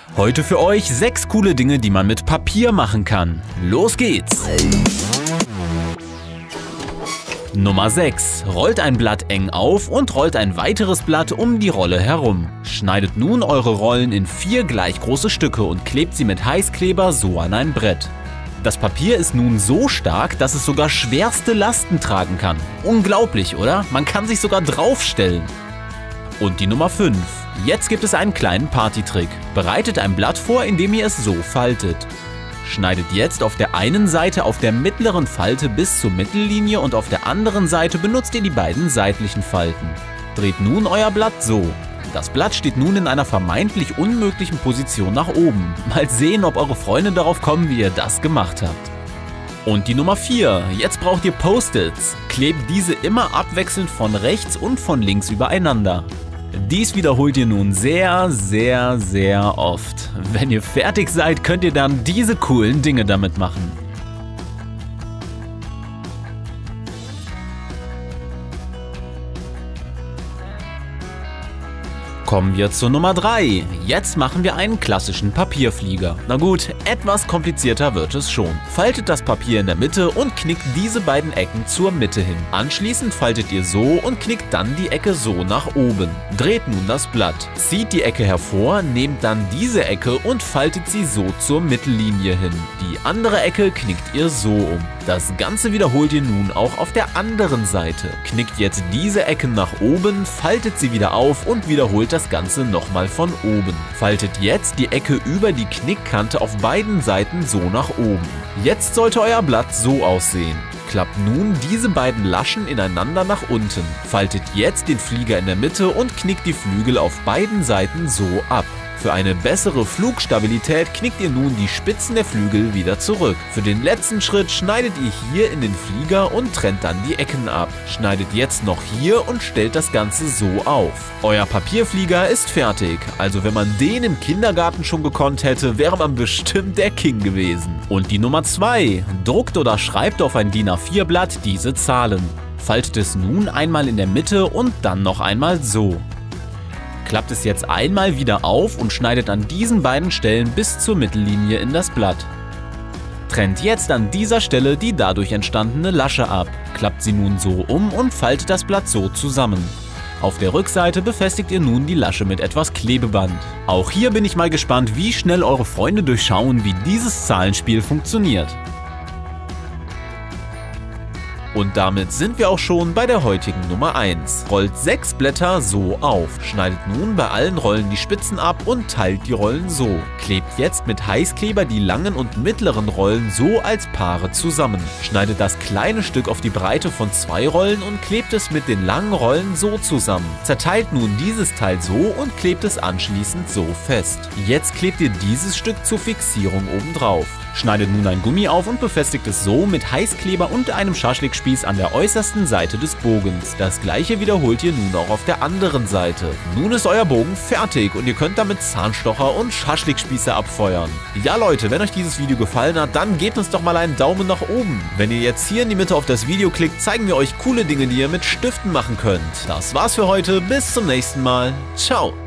Heute für euch 6 coole Dinge, die man mit Papier machen kann. Los geht's! Nummer 6. Rollt ein Blatt eng auf und rollt ein weiteres Blatt um die Rolle herum. Schneidet nun eure Rollen in 4 gleich große Stücke und klebt sie mit Heißkleber so an ein Brett. Das Papier ist nun so stark, dass es sogar schwerste Lasten tragen kann. Unglaublich, oder? Man kann sich sogar draufstellen. Und die Nummer 5. Jetzt gibt es einen kleinen Partytrick. Bereitet ein Blatt vor, indem ihr es so faltet. Schneidet jetzt auf der einen Seite auf der mittleren Falte bis zur Mittellinie und auf der anderen Seite benutzt ihr die beiden seitlichen Falten. Dreht nun euer Blatt so. Das Blatt steht nun in einer vermeintlich unmöglichen Position nach oben. Mal sehen, ob eure Freunde darauf kommen, wie ihr das gemacht habt. Und die Nummer 4. Jetzt braucht ihr Post-its. Klebt diese immer abwechselnd von rechts und von links übereinander. Dies wiederholt ihr nun sehr, sehr, sehr oft. Wenn ihr fertig seid, könnt ihr dann diese coolen Dinge damit machen. Kommen wir zur Nummer 3. Jetzt machen wir einen klassischen Papierflieger. Na gut, etwas komplizierter wird es schon. Faltet das Papier in der Mitte und knickt diese beiden Ecken zur Mitte hin. Anschließend faltet ihr so und knickt dann die Ecke so nach oben. Dreht nun das Blatt. Zieht die Ecke hervor, nehmt dann diese Ecke und faltet sie so zur Mittellinie hin. Die andere Ecke knickt ihr so um. Das Ganze wiederholt ihr nun auch auf der anderen Seite. Knickt jetzt diese Ecke nach oben, faltet sie wieder auf und wiederholt das Ganze nochmal von oben. Faltet jetzt die Ecke über die Knickkante auf beiden Seiten so nach oben. Jetzt sollte euer Blatt so aussehen. Klappt nun diese beiden Laschen ineinander nach unten. Faltet jetzt den Flieger in der Mitte und knickt die Flügel auf beiden Seiten so ab. Für eine bessere Flugstabilität knickt ihr nun die Spitzen der Flügel wieder zurück. Für den letzten Schritt schneidet ihr hier in den Flieger und trennt dann die Ecken ab. Schneidet jetzt noch hier und stellt das Ganze so auf. Euer Papierflieger ist fertig, also wenn man den im Kindergarten schon gekonnt hätte, wäre man bestimmt der King gewesen. Und die Nummer 2. Druckt oder schreibt auf ein DIN A4 Blatt diese Zahlen. Faltet es nun einmal in der Mitte und dann noch einmal so. Klappt es jetzt einmal wieder auf und schneidet an diesen beiden Stellen bis zur Mittellinie in das Blatt. Trennt jetzt an dieser Stelle die dadurch entstandene Lasche ab. Klappt sie nun so um und faltet das Blatt so zusammen. Auf der Rückseite befestigt ihr nun die Lasche mit etwas Klebeband. Auch hier bin ich mal gespannt, wie schnell eure Freunde durchschauen, wie dieses Zahlenspiel funktioniert. Und damit sind wir auch schon bei der heutigen Nummer 1. Rollt 6 Blätter so auf. Schneidet nun bei allen Rollen die Spitzen ab und teilt die Rollen so. Klebt jetzt mit Heißkleber die langen und mittleren Rollen so als Paare zusammen. Schneidet das kleine Stück auf die Breite von 2 Rollen und klebt es mit den langen Rollen so zusammen. Zerteilt nun dieses Teil so und klebt es anschließend so fest. Jetzt klebt ihr dieses Stück zur Fixierung oben drauf. Schneidet nun ein Gummi auf und befestigt es so mit Heißkleber und einem Schaschlikspieß an der äußersten Seite des Bogens. Das gleiche wiederholt ihr nun auch auf der anderen Seite. Nun ist euer Bogen fertig und ihr könnt damit Zahnstocher und Schaschlikspieße abfeuern. Ja Leute, wenn euch dieses Video gefallen hat, dann gebt uns doch mal einen Daumen nach oben. Wenn ihr jetzt hier in die Mitte auf das Video klickt, zeigen wir euch coole Dinge, die ihr mit Stiften machen könnt. Das war's für heute, bis zum nächsten Mal. Ciao!